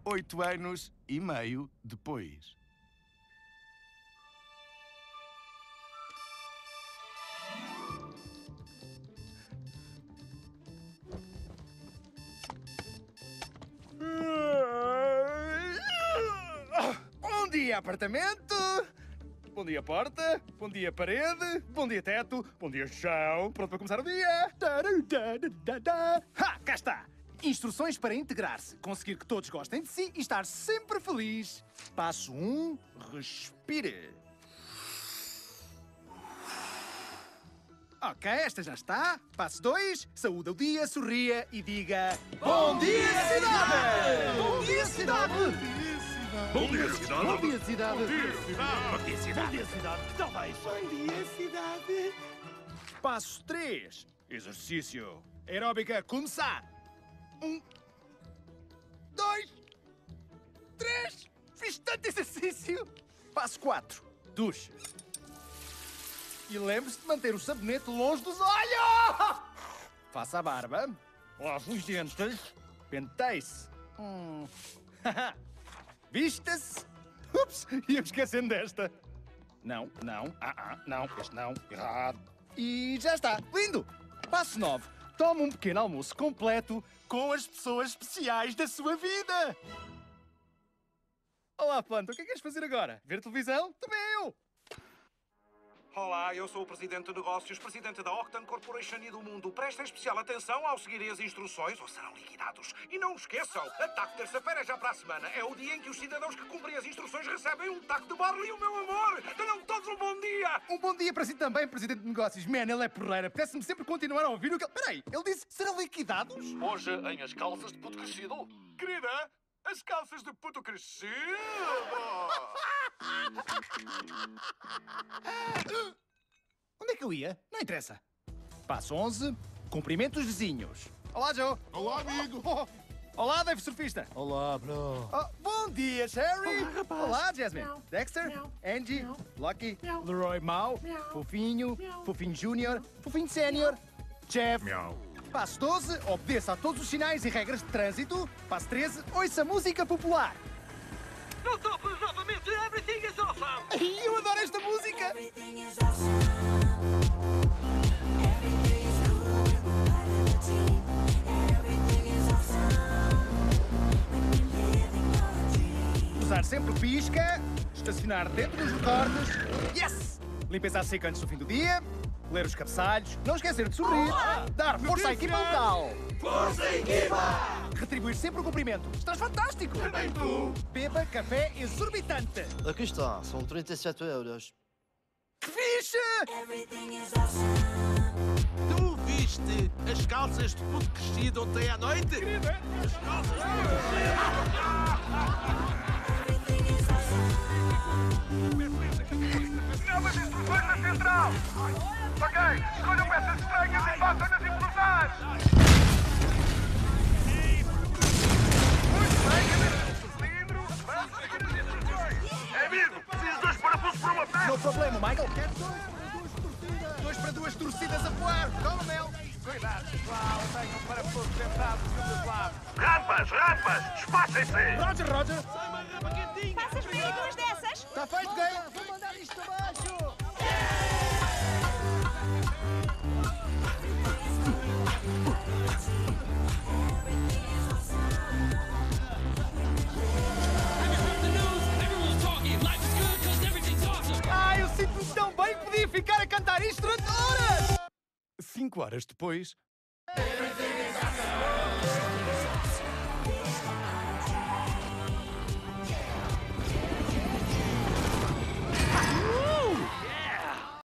8 anos e meio depois. Bom dia, apartamento! Bom dia, porta! Bom dia, parede! Bom dia, teto! Bom dia, chão! Pronto para começar o dia! Ha! Cá está! Instruções para integrar-se, conseguir que todos gostem de si e estar sempre feliz. Passo 1, respire. Ok, esta já está. Passo 2, saúde o dia, sorria e diga... Bom dia, cidade! Bom dia, cidade! Bom dia, cidade! Bom dia, cidade! Bom dia, cidade! Bom dia, cidade! Bom dia, cidade! Que tal vai? Bom dia, cidade! Passo 3, exercício. Aeróbica, começar! 1, 2, 3. Fiz tanto exercício. Passo 4. Duche. E lembre-se de manter o sabonete longe dos olhos. Faça a barba. Lave os dentes. Penteie-se. Vista-se. Ups, ia-me esquecendo desta. Não. Não. Este não. Errado. E já está. Lindo. Passo 9. Tome um pequeno almoço completo com as pessoas especiais da sua vida. Olá, planta. O que é que queres fazer agora? Ver televisão? Também eu. Olá, eu sou o Presidente de Negócios, Presidente da Octan Corporation e do mundo. Prestem especial atenção ao seguirem as instruções ou serão liquidados. E não esqueçam, ataque terça-feira já para a semana. É o dia em que os cidadãos que cumprem as instruções recebem um taco de barley e o meu amor. Tenham todos um bom dia. Um bom dia para si também, Presidente de Negócios. Man, ele é porreira. Apetece-me sempre continuar a ouvir o que ele... Peraí, ele disse serão liquidados? Hoje, em As Calças de Puto Crescido. Querida, as calças de puto crescido. Onde é que eu ia? Não interessa. Passo 11. Cumprimento os vizinhos. Olá, Joe. Olá, amigo. Olá, Dave Surfista. Olá, bro. Oh, bom dia, Sherry. Olá, rapaz. Olá, Jasmine. Miau. Dexter. Miau. Angie. Miau. Lucky. Miau. Leroy Mau. Miau. Fofinho. Miau. Fofinho Júnior. Fofinho Sénior. Jeff. Miau. Passo 12. Obedeça a todos os sinais e regras de trânsito. Passo 13. Ouça música popular. No topo novamente, everything is awesome. Eu adoro esta música. Everything is awesome. Everything is cool with the light and the team. Everything is awesome. When you're living on a dream. Usar sempre pisca. Estacionar dentro dos recordes. Yes! Limpeza seca antes do fim do dia. Ler os cabeçalhos. Não esquecer de sorrir. Dar força à equipa local. Força, equipa! Retribuir sempre o cumprimento. Estás fantástico! Também tu! Beba café exorbitante. Aqui está, são 37 euros. Que fixe! Everything is awesome. Tu viste as calças de puto crescido ontem à noite? As calças de puto Everything is awesome. Novas instruções da central. Ok, escolham peças estranhas e façam-nas improvsar. Muito bem, cabeça do cilindro. Vamos seguir as instruções. É amigo, preciso de 2 parafusos para uma peça. No problema, Michael. Quero 2 para 2 torcidas a voar. Toma, Mel. Cuidado, pessoal. Tenham parafusos sentados dos lados. Rampas, despachem-se. Roger. Passas para aí 2 dessas? Está feito, gay. Vou mandar isto abaixo. Eu sinto-me tão bem que podia ficar a cantar isto durante horas! 5 horas depois. Everything